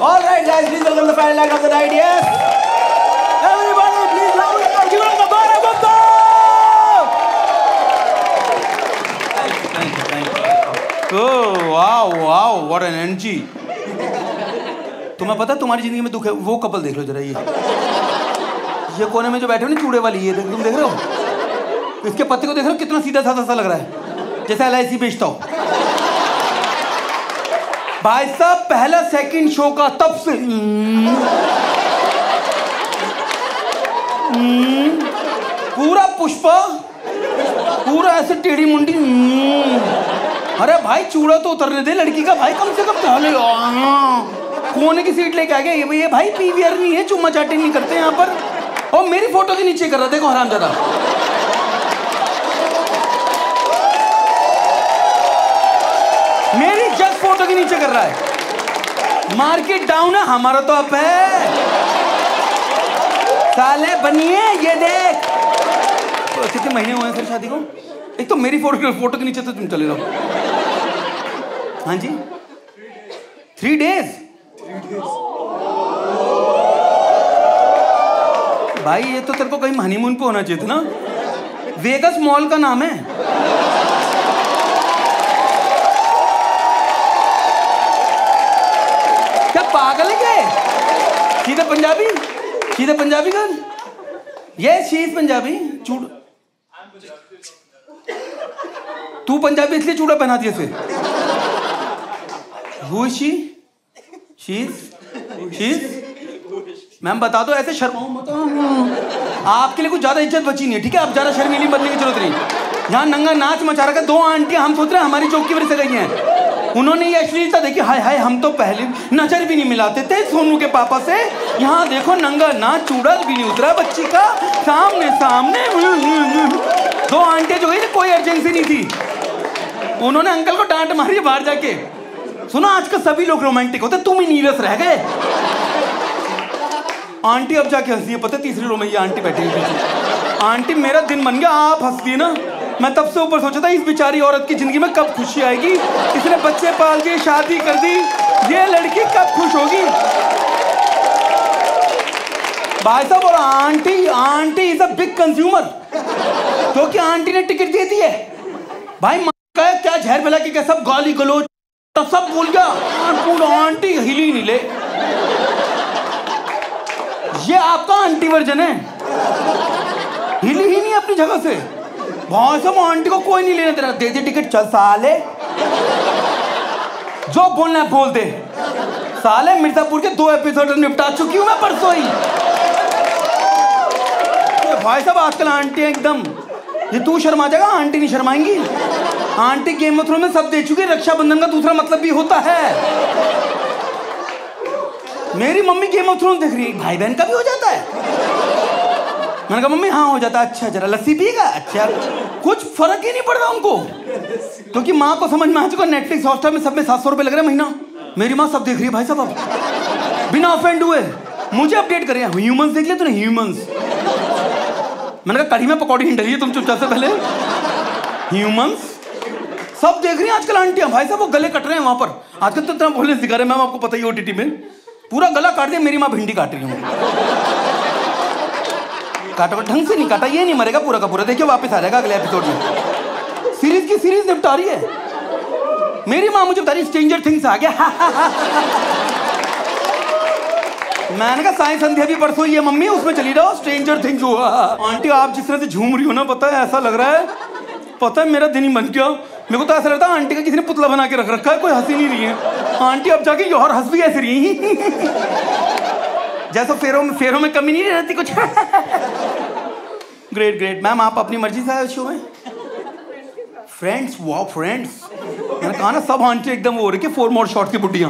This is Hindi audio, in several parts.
All right, guys, please welcome the final act of the night. Yes, everybody, please loud and give it up, Gaurav Gupta. Thank you. Oh, wow, what an energy. तुम्हें पता तुम्हारी जिंदगी में दुख है, वो कपल देख लो जरा, ये कोने में जो बैठे हो ना चूड़े वाली, ये तुम देख रहे हो, इसके पति को देख रहे हो कितना सीधा साधा सा लग रहा है, जैसे LIC बेचता हो। भाई साहब पहला सेकंड शो का तब से पूरा पुष्पा, पूरा ऐसे टेढ़ी मुंडी। अरे भाई चूड़ा तो उतरने दे लड़की का भाई, कम से कम पहले कोने की सीट लेके आ गया। ये भाई PVR नहीं है, चुम्मा चाटी नहीं करते यहाँ पर। और मेरी फोटो के नीचे कर रहा, देखो हरामजादा। मेरी जस्ट फोटो के नीचे कर रहा है। मार्केट डाउन है, हमारा तो अप है। साले बनिए, ये देख। तो कितने महीने हुए हैं सर शादी को? एक तो मेरी फोटो के नीचे तो तुम चले रहो। हाँ जी, 3 days। भाई ये तो तेरे को कहीं हनीमून पे होना चाहिए था ना। वेगस मॉल का नाम है। क्या पागल है क्या? सीधा पंजाबी, सीधा पंजाबी गर्ल। ये शी इज पंजाबी। चूड़ तू पंजाबी इसलिए चूड़ा पहनाती है फिर। Who is she? मैम बता दो, ऐसे शर्माओ मत। आपके लिए कुछ ज्यादा इज्जत बची नहीं है, ठीक है? अब ज्यादा शर्मीली बनने की जरूरत नहीं। यहाँ नंगा नाच मचा रखा है। 2 आंटियां हम सोच रहे हैं हमारी जोक की वजह से गई हैं। उन्होंने ये अश्लीलता देखी, हाय हाय हम तो पहले नजर भी नहीं मिलाते थे सोनू के पापा से। यहाँ देखो नंगा नाच, चूड़ा भी नहीं उतरा बच्ची का, सामने सामने 2 आंटियां जो गई, कोई अर्जेंसी नहीं थी। उन्होंने अंकल को डांट मारी बाहर जाके। सुना आजकल सभी लोग रोमांटिक होते, तुम ही नीरस रह गए। आंटी अब जाके हंसी है, पता है 3री रो में ये आंटी बैठी है। आंटी मेरा दिन बन गया, आप हंसती है ना। मैं तब से ऊपर सोचा था इस बेचारी औरत की जिंदगी में कब खुशी आएगी। इसने बच्चे पाल दिए, शादी कर दी, ये लड़की कब खुश होगी। भाई साहब और aunty is a big consumer, क्योंकि आंटी ने टिकट दे दी है। भाई क्या जहर मिला कि क्या सब गाली गलोच तो सब भूल गया। पूरा आंटी हिली नहीं ले। ये आपका आंटी वर्जन है, हिली ही नहीं अपनी जगह से। भाई साहब आंटी को कोई नहीं लेने दे रहा। दे दे टिकट, चल साले, जो बोलना है बोल दे। साले मिर्जापुर के 2 एपिसोड निपटा चुकी हूं मैं परसों ही। भाई साहब आजकल आंटी एकदम, ये तू शर्मा जाएगा, आंटी नहीं शर्माएंगी। आंटी गेम ऑफ थ्रोन्स में सब दे चुकी है। रक्षाबंधन का दूसरा मतलब भी होता है। मेरी मम्मी गेम ऑफ थ्रोन्स देख रही है, भाई बहन का भी हो जाता है। मैंने कहा मम्मी हाँ हो जाता है। अच्छा जरा लस्सी पिएगा? अच्छा। कुछ फर्क ही नहीं पड़ रहा उनको, क्योंकि माँ को समझ में आ चुका नेटफ्लिक्स हॉटस्टार में सब में 700 रुपए लग रहे हैं महीना। मेरी माँ सब देख रही है भाई साहब, अब बिना ऑफेंड हुए मुझे अपडेट करें। ह्यूमंस देख लिया तूने? ह्यूमंस। मैंने कहा कढ़ी में पकौड़ी हिंड रही है तुम चुपचाप से पहले। ह्यूमंस सब देख रही हैं आजकल आंटियां। भाई साहब वो गले कट रहे हैं वहां पर आजकल, तो इतना बोलने सिखा रहे हैं। मैम आपको पता ही OTT में पूरा गला काट दिया। मेरी माँ भिंडी काट रही है। काटा ढंग से नहीं काटा, ये नहीं मरेगा पूरा का पूरा। देखिए वापस आ जाएगा अगले एपिसोड में। सीरीज की सीरीज निपटा रही है। मेरी माँ मुझे बता रही स्ट्रेंजर थिंग्स आ गया। मैंने कहा साई संध्या भी परसों ही है मम्मी, उसमें चली जाओ, स्ट्रेंजर थिंग्स हुआ। आंटी आप जिस तरह से झूम रही हो ना, पता है ऐसा लग रहा है, पता है मेरा दिन ही बन गया। मेरे को तो ऐसा लगता है आंटी का किसी ने पुतला बना के रख रखा है, कोई हंसी नहीं रही है। आंटी अब जाके और हंस भी ऐसे रही जैसा फेरों में कमी नहीं रहती कुछ। Great great. मैम आप अपनी मर्जी से आए शो में? Friends, wow friends. मैंने कहा ना सब आंटी एकदम वो हो रही है 4 मोर शॉट की बुड्डियां।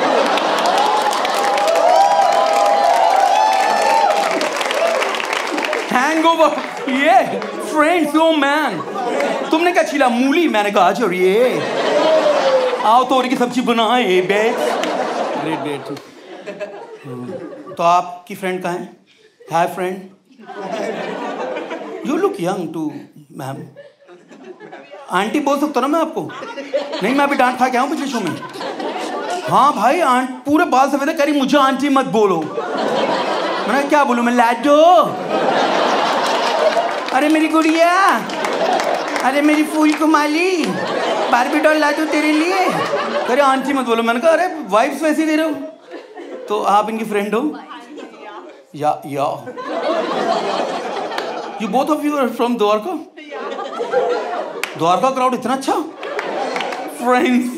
हैंगओवर, ये फ्रेंड्स। ओ मैन तुमने क्या छीला? मूली। मैंने कहा अच्छा ये आओ तोरी की सब्जी बनाए बे। Great great. तो आपकी फ्रेंड कहाँ है? Hi friend, you look young too ma'am. Aunty बोल सकता ना मैं आपको? नहीं मैं अभी डांट खा के आऊँ पिछले शो में। हाँ भाई आंट पूरे बाल सफेद है, कह रही मुझे आंटी मत बोलो। मैंने क्या बोलूं मैं, लाडो, अरे मेरी गुड़िया, अरे मेरी फूल कुमाली, बारबी डॉल लाडू तेरे लिए। अरे आंटी मत बोलो। मैंने कहा अरे वाइफ्स वैसी दे रहे हो, तो आप इनकी फ्रेंड हो? या you both of you are from Dwarka? Dwarka crowd इतना अच्छा, फ्रेंड्स।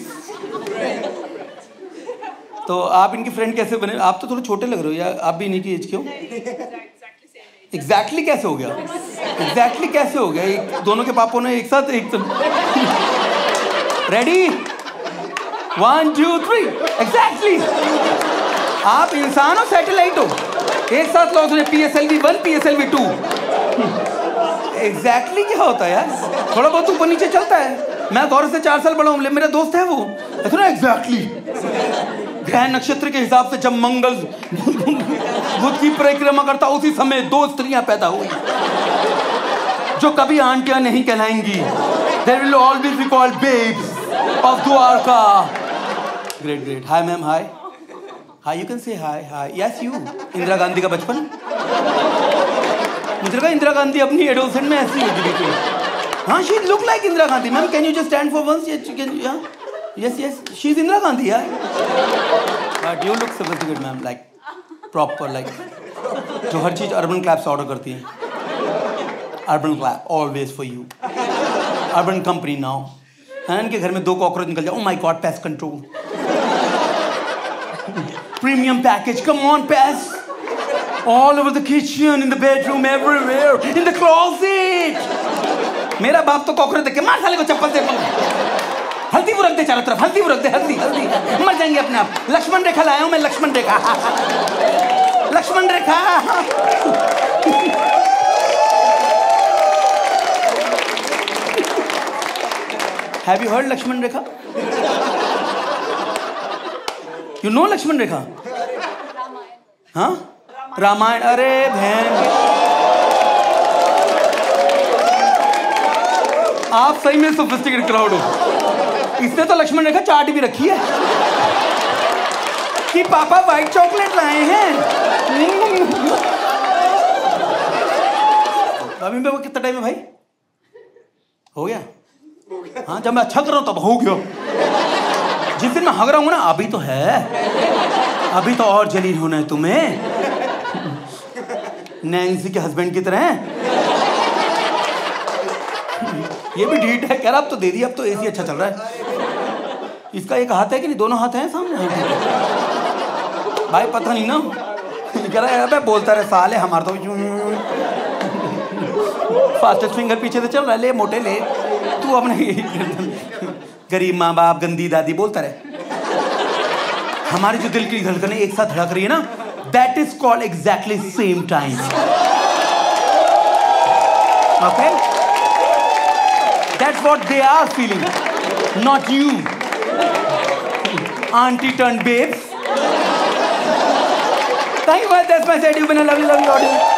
तो आप इनकी फ्रेंड कैसे बने? आप तो थोड़े छोटे लग रहे हो, या आप भी इन्हीं की एज के हो? एग्जैक्टली कैसे हो गया? एग्जैक्टली कैसे हो गया? दोनों के पापों ने एक साथ एक रेडी 1 2 3 एग्जैक्टली। आप इंसान हो सैटेलाइट हो, एक साथ लॉन्च हुए PSLV 1 PSLV 2। एग्जैक्टली क्या होता है यार? थोड़ा बहुत ऊपर नीचे चलता है। मैं गौरव से 4 साल बड़ा हूँ, मेरा दोस्त है वो। एग्जैक्टली ग्रह नक्षत्र के हिसाब से जब मंगल बुध की परिक्रमा करता, उसी समय 2 स्त्रियां पैदा हुई जो कभी आंटियां नहीं कहलाएंगी। They will always be called babes of Dwarka. Great. Hi ma'am, hi. Hi, you can say hi. Yes, you. Indira Gandhi का बचपन। मुझे लगा इंदिरा गांधी अपनी एडोसेंट में ऐसी होगी बिल्कुल। हाँ, she look like Indira Gandhi. Ma'am, can you just stand for once? Yes. She's Indira Gandhi, yeah. But you look sophisticated, ma'am. Like proper, like जो हर चीज अर्बन क्लैप से ऑर्डर करती है। Urban Clap always for you. Urban Company now. हैं इनके घर में 2 कॉकरोच निकल जाए, oh my God, pest control. Premium package, come on, pest. All over the kitchen, in the bedroom, everywhere, in the closet. मेरा बाप तो कॉकरोच देख के मार साले को चप्पल से। हल्दी वो रख दे चारों तरफ, हल्दी वो रख दे, हल्दी मर जाएंगे अपने आप। लक्ष्मण रेखा लाया हूं मैं, लक्ष्मण रेखा। लक्ष्मण रेखा। Have you heard Lakshman Rekha? You know Lakshman रेखा? हाँ, रामायण। अरे बहन, आप सही में सोफिस्टिकेटेड क्राउड हो। इसने तो लक्ष्मण रेखा चार्ट भी रखी है कि पापा व्हाइट चॉकलेट लाए हैं। अभी में वो कितना टाइम है भाई? हो गया? हाँ, जब मैं अच्छा कर रहा हूं तब हो गया। जिस दिन मैं हग रहा हूँ ना, अभी तो है, अभी तो और जलील होना है तुम्हें, नैन्सी के हस्बैंड की तरह। ये भी ढीठ है, कह रहा अब तो दे दिया, अब तो AC अच्छा चल रहा है। इसका एक हाथ है कि नहीं? दोनों हाथ हैं सामने भाई, पता नहीं ना। कह रहा है बोलता रहे साले, हमारा तो फास्टेस्ट फिंगर पीछे से चल रहा है। ले मोटे ले, तू अपने गरीब माँ बाप, गंदी दादी बोलता रहे। हमारी जो दिल की धड़कनें एक साथ धड़क रही है ना, that is called exactly same time. Okay, that's what they are feeling, not you, auntie turned babes. Thank you, that's my side. You've been a lovely audience.